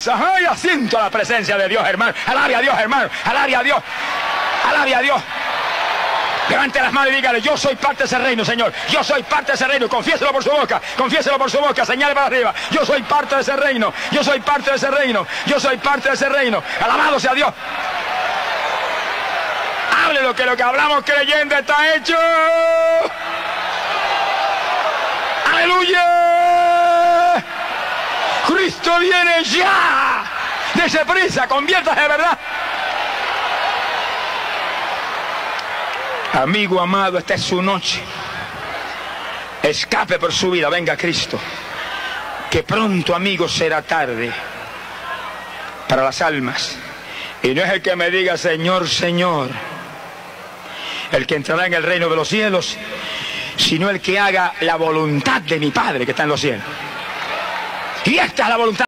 Yo siento la presencia de Dios, hermano. Alabe a Dios, hermano. Alabe a Dios. Alabe a Dios. Levante las manos y dígale: yo soy parte de ese reino, Señor. Yo soy parte de ese reino. Confiéselo por su boca. Confiéselo por su boca. Señale para arriba. Yo soy parte de ese reino. Yo soy parte de ese reino. Yo soy parte de ese reino. Alabado sea Dios. Hable lo que hablamos creyendo está hecho. ¡Aleluya! Cristo viene ya. Dese prisa, conviértase de verdad. Amigo amado, esta es su noche. Escape por su vida, venga Cristo. Que pronto, amigo, será tarde para las almas. Y no es el que me diga Señor, Señor, el que entrará en el reino de los cielos, sino el que haga la voluntad de mi Padre que está en los cielos. Y esta es la voluntad.